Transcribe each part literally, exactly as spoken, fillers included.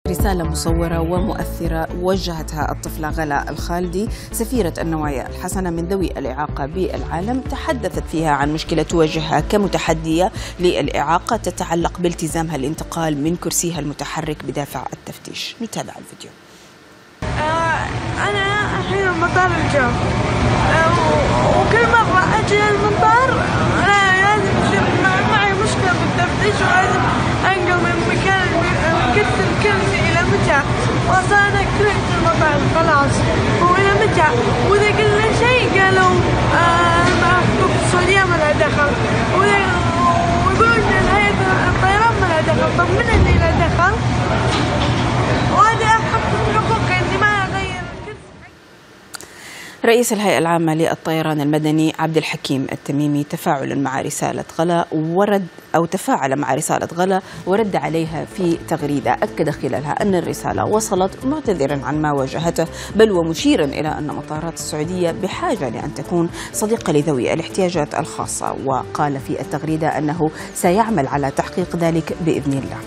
رسالة مصورة ومؤثرة وجهتها الطفلة غلا الخالدي سفيرة النوايا الحسنة من ذوي الإعاقة بالعالم. تحدثت فيها عن مشكلة تواجهها كمتحدية للإعاقة تتعلق بالتزامها الانتقال من كرسيها المتحرك بدافع التفتيش. نتابع الفيديو. آه أنا الحين مطار الجو، آه وكل مرة أجي المطار أنا لازم يصير معي مشكلة بالتفتيش ولازم أنقل من مكان كرسي الكرسي إلى متى، وأصلا أنا كرهت المطار خلاص. وإلى متى؟ وإذا قلنا شيء قالوا آه مع حقوق السعودية ما لها دخل، ويقولون إن هيئة الطيران ما لها دخل. طب من اللي له دخل؟ وهذا أحق من حقوقي إني ما أغير الكرسي. رئيس الهيئة العامة للطيران المدني عبد الحكيم التميمي تفاعلا مع رسالة غلا ورد أو تفاعل مع رسالة غلا ورد عليها في تغريدة أكد خلالها أن الرسالة وصلت معتذرا عن ما واجهته، بل ومشيرا إلى أن مطارات السعودية بحاجة لأن تكون صديقة لذوي الاحتياجات الخاصة. وقال في التغريدة أنه سيعمل على تحقيق ذلك بإذن الله.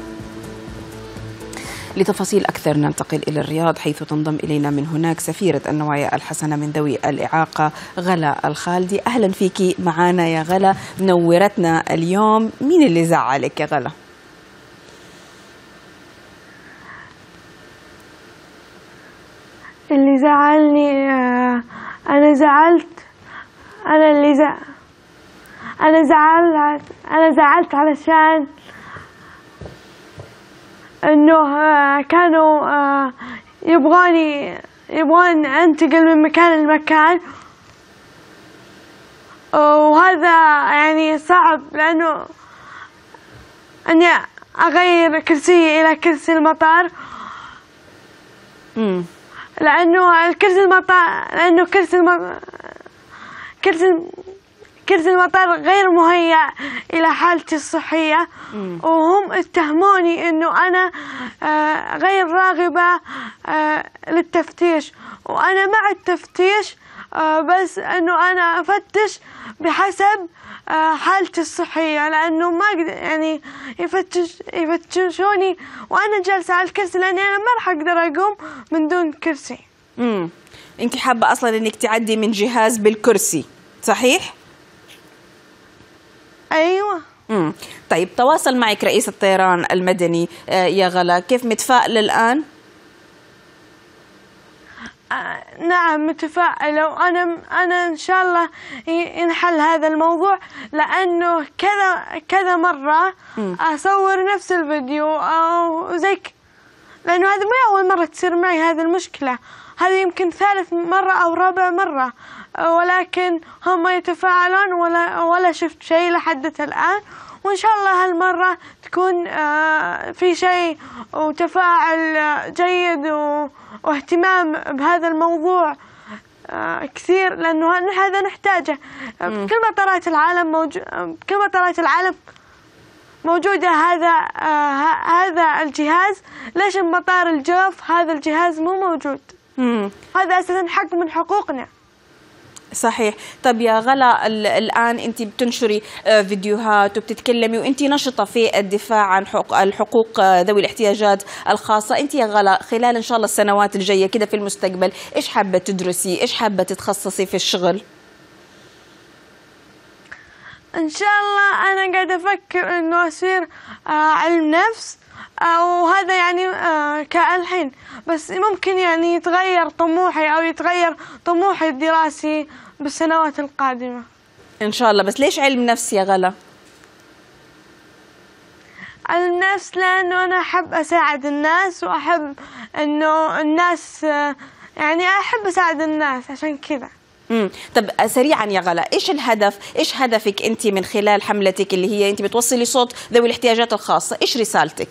لتفاصيل أكثر ننتقل إلى الرياض، حيث تنضم إلينا من هناك سفيرة النوايا الحسنة من ذوي الإعاقة غلا الخالدي. أهلا فيكي معانا يا غلا، منورتنا اليوم. مين اللي زعلك يا غلا؟ اللي زعلني أنا زعلت أنا اللي زعل أنا زعلت أنا زعلت علشان إنه كانوا يبغاني يبغون أنتقل من مكان لمكان، وهذا يعني صعب لأنه أني أغير كرسي إلى كرسي المطار. امم لأنه الكرسي المطار لأنه كرسي المطار كرسي كرسي المطار غير مهيأ إلى حالتي الصحية. مم. وهم اتهموني إنه أنا آه غير راغبة آه للتفتيش، وأنا مع التفتيش آه بس إنه أنا أفتش بحسب آه حالتي الصحية، لأنه ما أقدر يعني يفتش يفتشوني وأنا جالسة على الكرسي، لأني أنا ما راح أقدر أقوم من دون كرسي. امم أنت حابة أصلا إنك تعدي من جهاز بالكرسي، صحيح؟ أيوة. امم طيب، تواصل معك رئيس الطيران المدني آه يا غلا، كيف متفائلة الآن؟ آه نعم متفائلة، وأنا أنا إن شاء الله ينحل هذا الموضوع، لأنه كذا كذا مرة م. أصور نفس الفيديو أو زيك، لأنه هذا مو أول مرة تصير معي هذه المشكلة، هذه يمكن ثالث مرة أو رابع مرة، ولكن هم يتفاعلون ولا ولا شفت شيء لحد الآن. وإن شاء الله هالمرة تكون في شيء وتفاعل جيد واهتمام بهذا الموضوع كثير، لأنه هذا نحتاجه. كل مطارات العالم موجود كل مطارات العالم موجودة هذا هذا الجهاز. ليش مطار الجوف هذا الجهاز مو موجود؟ مم. هذا أساسا حق من حقوقنا. صحيح. طب يا غلا، الآن أنت بتنشري فيديوهات وبتتكلمي وأنت نشطة في الدفاع عن الحقوق ذوي الاحتياجات الخاصة. أنت يا غلا خلال إن شاء الله السنوات الجاية كده في المستقبل، إيش حابة تدرسي؟ إيش حابة تتخصصي في الشغل؟ إن شاء الله أنا قاعدة أفكر إنه أصير علم نفس، وهذا يعني كالحين، بس ممكن يعني يتغير طموحي أو يتغير طموحي الدراسي بالسنوات القادمة إن شاء الله. بس ليش علم نفس يا غلا؟ علم نفس لأنه أنا أحب أساعد الناس، وأحب إنه الناس يعني أحب أساعد الناس عشان كذا. امم طب سريعا يا غلا، ايش الهدف؟ ايش هدفك انت من خلال حملتك اللي هي انت بتوصلي صوت ذوي الاحتياجات الخاصة؟ ايش رسالتك؟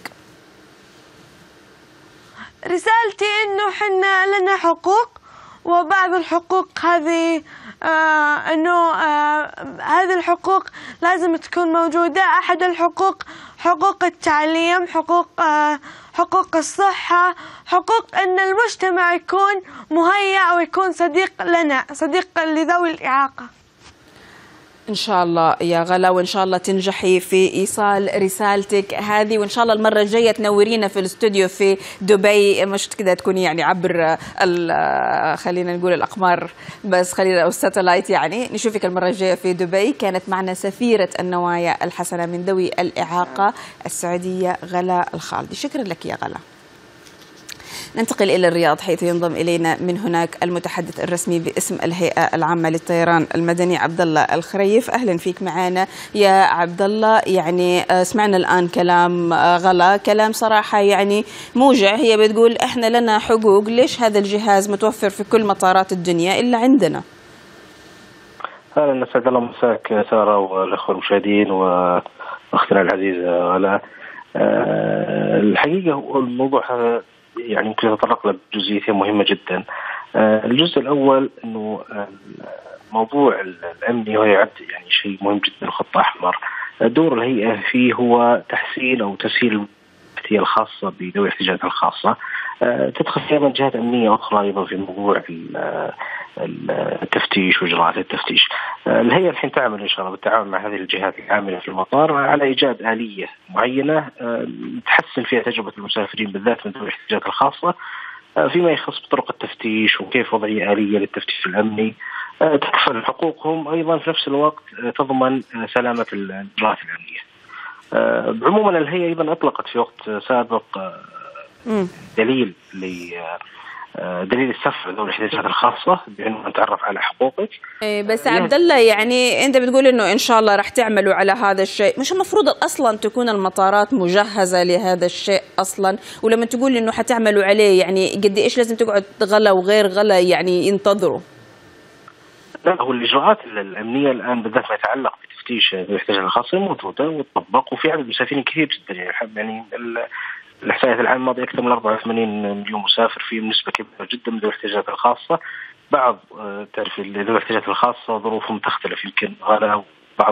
رسالتي انه حنا لنا حقوق، وبعض الحقوق هذه آه انه آه هذه الحقوق لازم تكون موجودة. احد الحقوق حقوق التعليم، حقوق آه حقوق الصحة، حقوق ان المجتمع يكون مهيأ ويكون صديق لنا، صديق لذوي الإعاقة. إن شاء الله يا غلا، وإن شاء الله تنجحي في إيصال رسالتك هذه، وإن شاء الله المرة الجاية تنورينا في الاستوديو في دبي، مش كده تكوني يعني عبر خلينا نقول الأقمار بس خلينا أو الساتلايت، يعني نشوفك المرة الجاية في دبي. كانت معنا سفيرة النوايا الحسنة من ذوي الإعاقة السعودية غلا الخالدي. شكرا لك يا غلا. ننتقل إلى الرياض حيث ينضم إلينا من هناك المتحدث الرسمي باسم الهيئة العامة للطيران المدني عبد الله الخريف. أهلا فيك معنا يا عبد الله. يعني سمعنا الآن كلام غلا، كلام صراحة يعني موجع. هي بتقول إحنا لنا حقوق، ليش هذا الجهاز متوفر في كل مطارات الدنيا إلا عندنا؟ أهلا، أسعد الله مساك سارة والأخوة المشاهدين وأختنا العزيزة غلا. أه الحقيقة هو الموضوع يعني يمكن نتطرق له بجزئيتين مهمة جدا. أه الجزء الأول أنه موضوع الأمني هو يعد يعني شيء مهم جدا، خط أحمر. دور الهيئة فيه هو تحسين أو تسهيل التي الخاصة بذوي الاحتياجات الخاصة. أه تدخل أيضا جهات أمنية أخرى أيضا في موضوع التفتيش وإجراءات التفتيش. أه الهيئة الحين تعمل إن شاء الله بالتعاون مع هذه الجهات العاملة في المطار على إيجاد آلية معينة أه تحسن فيها تجربة المسافرين بالذات من ذوي الاحتياجات الخاصة أه فيما يخص بطرق التفتيش وكيف وضع آلية للتفتيش الأمني أه تكفل حقوقهم، أيضا في نفس الوقت أه تضمن أه سلامة الإجراءات الأمنية. أه عموما الهيئة أيضا أطلقت في وقت سابق أه دليل ل دليل السفر ذوي الاحتياجات الخاصة بأنه نتعرف على حقوقك. إيه بس عبد الله، يعني أنت بتقول إنه إن شاء الله راح تعملوا على هذا الشيء، مش المفروض أصلا تكون المطارات مجهزة لهذا الشيء أصلا؟ ولما تقول إنه حتعملوا عليه يعني قد إيش لازم تقعد غلا وغير غلا يعني ينتظروا؟ لا، هو الإجراءات الأمنية الآن بالذات ما يتعلق بتفتيش ذوي الاحتياجات الخاصة موجودة وتطبق، وفي عدد مسافرين كثير جدا. يعني يعني الإحصائيات العام الماضية أكثر من أربعة وثمانين مليون مسافر، في نسبة كبيرة جدا من ذوي الاحتياجات الخاصة. بعض تعرف ذوي الاحتياجات الخاصة ظروفهم تختلف، يمكن غلا بعض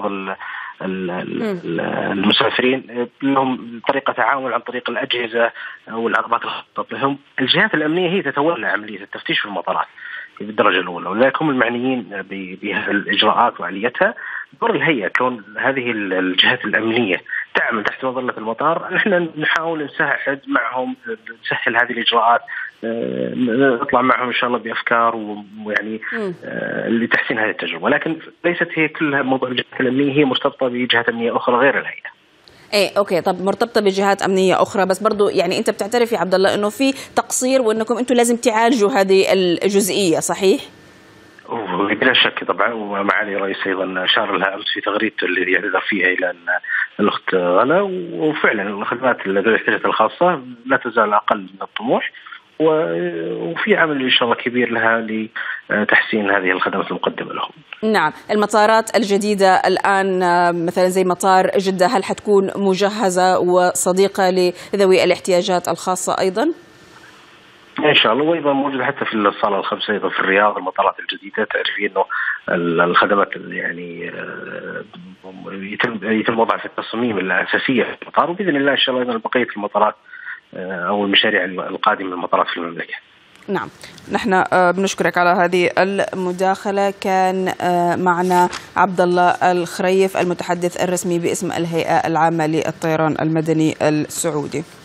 المسافرين لهم طريقة تعامل عن طريق الأجهزة أو العربات الخاصة لهم. الجهات الأمنية هي تتولى عملية التفتيش في المطارات بالدرجة الأولى، ولذلك هم المعنيين بهذه الإجراءات وعاليتها. دور الهيئة كون هذه الجهات الأمنية تعمل تحت مظلة المطار، نحن نحاول نساعد معهم نسهل هذه الإجراءات، نطلع معهم إن شاء الله بأفكار ويعني لتحسين هذه التجربة. لكن ليست هي كلها موضوع الجهات الأمنية، هي مرتبطة بجهات أمنية أخرى غير الهيئة. ايه اوكي، طب مرتبطه بجهات امنيه اخرى، بس برضو يعني انت بتعترف يا عبد الله انه في تقصير وانكم انتم لازم تعالجوا هذه الجزئيه، صحيح؟ بلا شك طبعا، ومعالي الرئيس ايضا اشار لها امس في تغريدته اللي يعتذر فيها الى الاخت غلا. وفعلا الخدمات ذوي الاحتياجات الخاصه لا تزال اقل من الطموح، وفي عمل ان شاء الله كبير لها لتحسين هذه الخدمات المقدمه لهم. نعم، المطارات الجديده الان مثلا زي مطار جده، هل حتكون مجهزه وصديقه لذوي الاحتياجات الخاصه ايضا؟ ان شاء الله، وايضا موجود حتى في الصاله الخمسه ايضا في الرياض المطارات الجديده. تعرفين انه الخدمات يعني يتم يتم وضعها في التصميم الاساسيه في المطار، وباذن الله ان شاء الله ايضا بقيه المطارات او المشاريع القادمه للمطارات في المملكه. نعم، نحن بنشكرك على هذه المداخلة. كان معنا عبد الله الخريف المتحدث الرسمي باسم الهيئة العامة للطيران المدني السعودي.